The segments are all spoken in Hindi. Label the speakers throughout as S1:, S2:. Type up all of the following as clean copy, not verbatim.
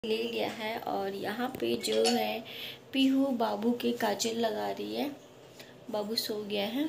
S1: ले लिया है और यहाँ पे जो है पीहू बाबू के काजल लगा रही है। बाबू सो गया है।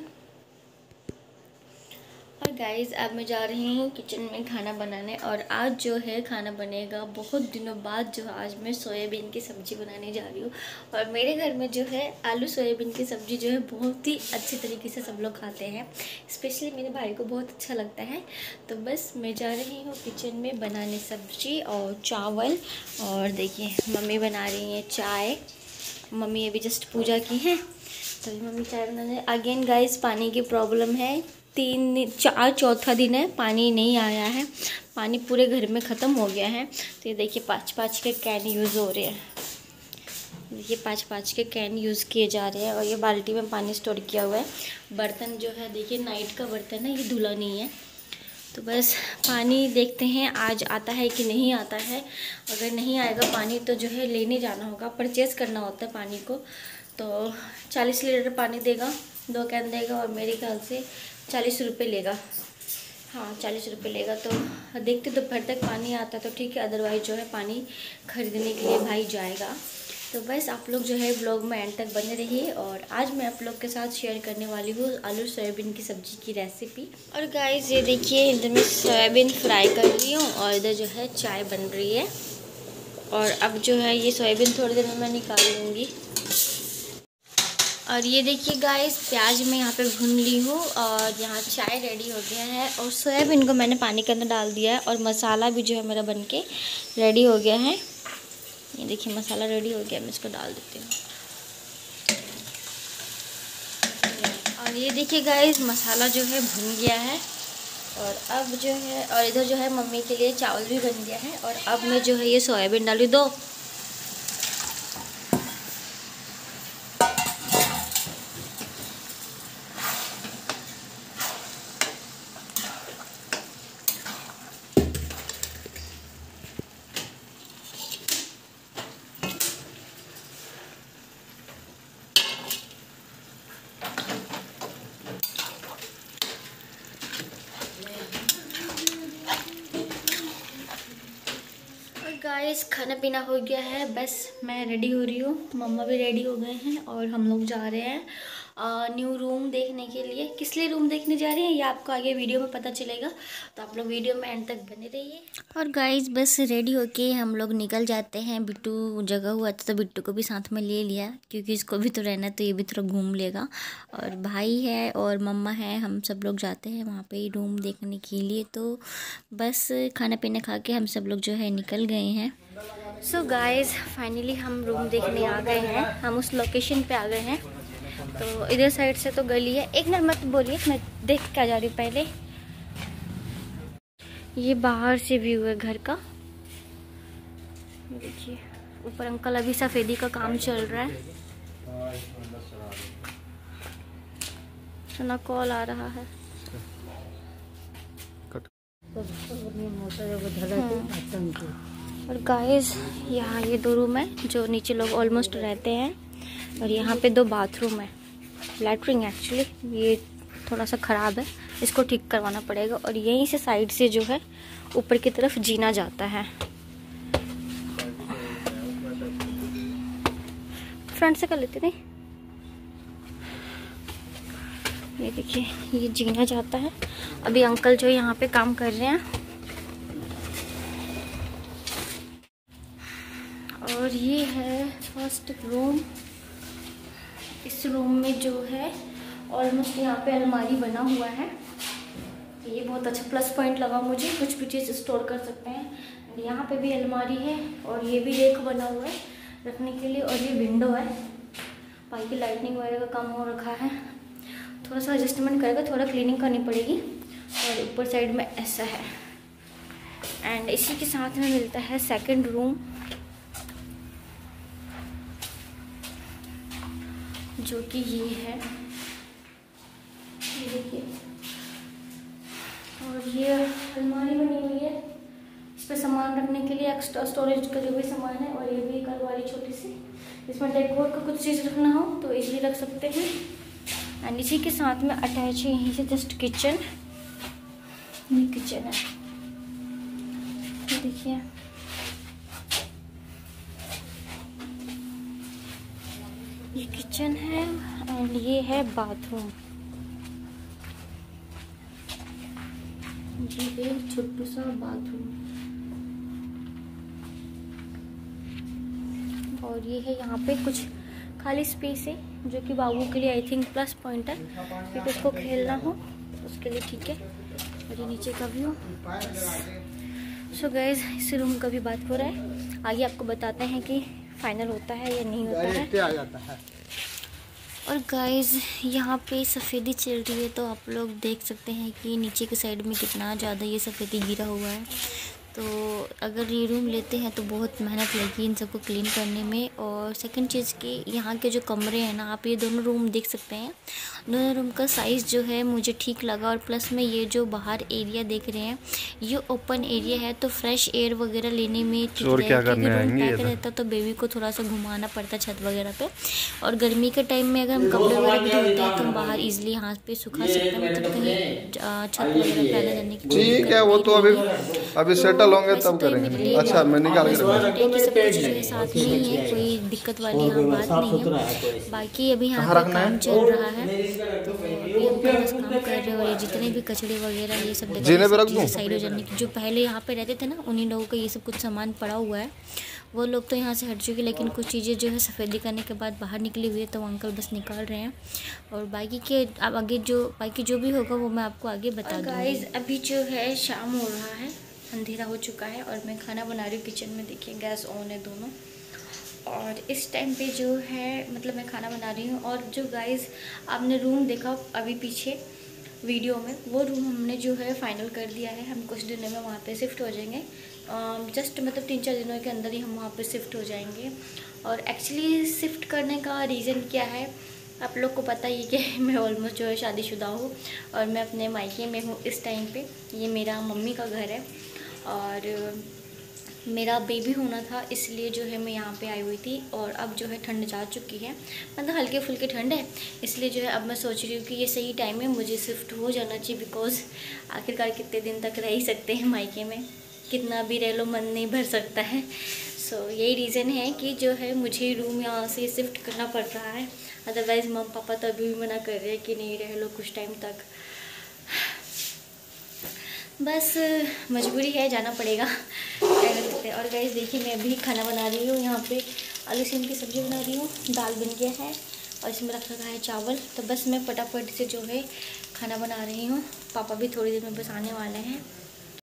S1: और गाइस अब मैं जा रही हूँ किचन में खाना बनाने। और आज जो है खाना बनेगा बहुत दिनों बाद। जो आज मैं सोयाबीन की सब्ज़ी बनाने जा रही हूँ। और मेरे घर में जो है आलू सोयाबीन की सब्ज़ी जो है बहुत ही अच्छी तरीके से सब लोग खाते हैं। स्पेशली मेरे भाई को बहुत अच्छा लगता है। तो बस मैं जा रही हूँ किचन में बनाने सब्ज़ी और चावल। और देखिए मम्मी बना रही है चाय। मम्मी अभी जस्ट पूजा की है तो मम्मी चाय बनाने। अगेन गाइस पानी की प्रॉब्लम है। 4 दिन है पानी नहीं आया है। पानी पूरे घर में ख़त्म हो गया है। तो ये देखिए 5 के कैन यूज़ हो रहे हैं। देखिए 5 के कैन यूज़ किए जा रहे हैं। और ये बाल्टी में पानी स्टोर किया हुआ है। बर्तन जो है देखिए नाइट का बर्तन है, ये धुला नहीं है। तो बस पानी देखते हैं आज आता है कि नहीं आता है। अगर नहीं आएगा पानी तो जो है लेने जाना होगा, परचेज़ करना होता है पानी को। तो 40 लीटर पानी देगा, 2 कैन देगा और मेरे ख्याल से 40 रुपये लेगा। हाँ 40 रुपये लेगा। तो देखते दोपहर तक पानी आता तो ठीक है, अदरवाइज़ जो है पानी खरीदने के लिए भाई जाएगा। तो बस आप लोग जो है ब्लॉग में एंड तक बने रहिए। और आज मैं आप लोग के साथ शेयर करने वाली हूँ आलू सोयाबीन की सब्ज़ी की रेसिपी। और गाइस ये देखिए इधर मैं सोयाबीन फ्राई कर रही हूँ और इधर जो है चाय बन रही है। और अब जो है ये सोयाबीन थोड़ी देर में मैं निकाल लूँगी। और ये देखिए गाइस प्याज मैं यहाँ पे भून ली हूँ और यहाँ चाय रेडी हो गया है। और सोयाबीन को मैंने पानी के अंदर डाल दिया है और मसाला भी जो है मेरा बनके रेडी हो गया है। ये देखिए मसाला रेडी हो गया, मैं इसको डाल देती हूँ। और ये देखिए गाइस मसाला जो है भुन गया है। और अब जो है और इधर जो है मम्मी के लिए चावल भी बन गया है। और अब मैं जो है ये सोयाबीन डाली दो। गाइस खाना पीना हो गया है, बस मैं रेडी हो रही हूँ। मम्मा भी रेडी हो गए हैं और हम लोग जा रहे हैं न्यू रूम देखने के लिए। किस लिए रूम देखने जा रहे हैं ये आपको आगे वीडियो में पता चलेगा। तो आप लोग वीडियो में एंड तक बने रहिए। और गाइस बस रेडी होके हम लोग निकल जाते हैं। बिट्टू जगह हुआ था तो बिट्टू को भी साथ में ले लिया क्योंकि इसको भी तो रहना है, तो ये भी थोड़ा घूम लेगा। और भाई है और मम्मा है, हम सब लोग जाते हैं वहाँ पे रूम देखने के लिए। तो बस खाना पीना खा के हम सब लोग जो है निकल गए हैं। सो गाइस फाइनली हम रूम देखने आ गए हैं। हम उस लोकेशन पे आ गए हैं। तो इधर साइड से तो गली है। एक मिनट मत बोलिए, मैं देख के आ जा रही हूँ पहले। ये बाहर से व्यू है घर का। देखिए ऊपर अंकल अभी सफेदी का काम चल रहा है। सुना कॉल आ रहा है। और गाइस यहाँ ये 2 रूम है जो नीचे लोग ऑलमोस्ट रहते हैं। और यहाँ पे 2 बाथरूम है, लैट्रिन एक्चुअली। ये थोड़ा सा ख़राब है, इसको ठीक करवाना पड़ेगा। और यहीं से साइड से जो है ऊपर की तरफ जीना जाता है। फ्रंट से कर लेते नहीं। ये देखिए ये जीना जाता है। अभी अंकल जो यहाँ पे काम कर रहे हैं। और ये है फर्स्ट रूम। इस रूम में जो है ऑलमोस्ट यहाँ पे अलमारी बना हुआ है। ये बहुत अच्छा प्लस पॉइंट लगा मुझे, कुछ भी चीज़ स्टोर कर सकते हैं। यहाँ पे भी अलमारी है और ये भी रेक बना हुआ है रखने के लिए। और ये विंडो है, बाकी लाइटनिंग वगैरह का काम हो रखा है। थोड़ा सा एडजस्टमेंट करेगा, थोड़ा क्लीनिंग करनी पड़ेगी। और ऊपर साइड में ऐसा है। एंड इसी के साथ में मिलता है सेकंड रूम जो कि ये है। ये देखिए और ये अलमारी बनी हुई है इस पर सामान रखने के लिए, एक्स्ट्रा स्टोरेज का जो भी सामान है। और ये भी एक अलमारी छोटी सी, इसमें डेकोर का कुछ चीज़ रखना हो तो इजीली रख सकते हैं। एंड इसी के साथ में अटैच है यहीं से जस्ट किचन। ये किचन है, ये देखिए। ये किचन है एंड ये है बाथरूम। जी है छोटू सा बाथरूम और ये है यहाँ पे कुछ खाली स्पेस है जो कि बाबू के लिए आई थिंक प्लस पॉइंट है क्योंकि उसको खेलना हो उसके लिए ठीक है। और ये नीचे का व्यू। सो गाइस इस रूम का भी बात हो रहा है, आगे आपको बताते हैं कि फाइनल होता है या नहीं होता है। और गाइस यहाँ पे सफ़ेदी चल रही है तो आप लोग देख सकते हैं कि नीचे के साइड में कितना ज़्यादा ये सफ़ेदी गिरा हुआ है। तो अगर ये रूम लेते हैं तो बहुत मेहनत लगी इन सबको क्लीन करने में। और सेकंड चीज़ कि यहाँ के जो कमरे हैं ना, आप ये दोनों रूम देख सकते हैं, दोनों रूम का साइज़ जो है मुझे ठीक लगा। और प्लस में ये जो बाहर एरिया देख रहे हैं ये ओपन एरिया है तो फ्रेश एयर वगैरह लेने में ठीक रहेगा, क्योंकि रूम पैक रहता तो बेबी को थोड़ा सा घुमाना पड़ता छत वगैरह पे। और गर्मी के टाइम में अगर हम कपड़े वगैरह भी धोते हैं तो हम बाहर ईजिली हाथ पे सुखा सकते हैं, मतलब कहीं छत वगैरह पे आने जाने की
S2: ठीक है। वो तो अभी सेटल होंगे तब करेंगे। अच्छा मैं निकाल के
S1: साथ में ही है, कोई दिक्कत वाली यहाँ बात नहीं है। बाकी अभी यहाँ पे काम चल रहा है तो अभी हम बस काम कर रहे हैं। और ये जितने भी कचड़े वगैरह ये सब साइड हो जाने की, जो पहले यहाँ पे रहते थे ना उन्हीं लोगों का ये सब कुछ सामान पड़ा हुआ है, वो लोग तो यहाँ से हट चुके, लेकिन कुछ चीज़ें जो है सफ़ेदी करने के बाद बाहर निकली हुई है तो अंकल बस निकाल रहे हैं। और बाकी के अब आगे जो भी होगा वो मैं आपको आगे बता दूँगी। गाइस अभी जो है शाम हो रहा है, अंधेरा हो चुका है और मैं खाना बना रही हूँ किचन में। देखिए गैस ऑन है दोनों। और इस टाइम पे जो है मतलब मैं खाना बना रही हूँ। और जो गाइस आपने रूम देखा अभी पीछे वीडियो में, वो रूम हमने जो है फाइनल कर दिया है। हम कुछ दिनों में वहाँ पे शिफ्ट हो जाएंगे, जस्ट मतलब 3-4 दिनों के अंदर ही हम वहाँ पे शिफ्ट हो जाएंगे। और एक्चुअली शिफ्ट करने का रीज़न क्या है आप लोग को पता ही कि मैं ऑलमोस्ट जो है शादीशुदा हूँ और मैं अपने मायके में हूँ इस टाइम पे। ये मेरा मम्मी का घर है और मेरा बेबी होना था इसलिए जो है मैं यहाँ पे आई हुई थी। और अब जो है ठंड जा चुकी है, मतलब हल्के फुल्के ठंड है, इसलिए जो है अब मैं सोच रही हूँ कि ये सही टाइम है मुझे शिफ्ट हो जाना चाहिए। बिकॉज़ आखिरकार कितने दिन तक रह ही सकते हैं मायके में, कितना भी रह लो मन नहीं भर सकता है। सो यही रीज़न है कि जो है मुझे रूम यहाँ से शिफ्ट करना पड़ रहा है। अदरवाइज़ मम्मी पापा तो अभी भी मना कर रहे हैं कि नहीं रह लो कुछ टाइम तक, बस मजबूरी है, जाना पड़ेगा, क्या कर सकते हैं। और गाइस देखिए मैं अभी खाना बना रही हूँ, यहाँ पे आलू सीम की सब्ज़ी बना रही हूँ, दाल बन गया है और इसमें रखा गया है चावल। तो बस मैं फटाफट से जो है खाना बना रही हूँ, पापा भी थोड़ी देर में बस आने वाले हैं।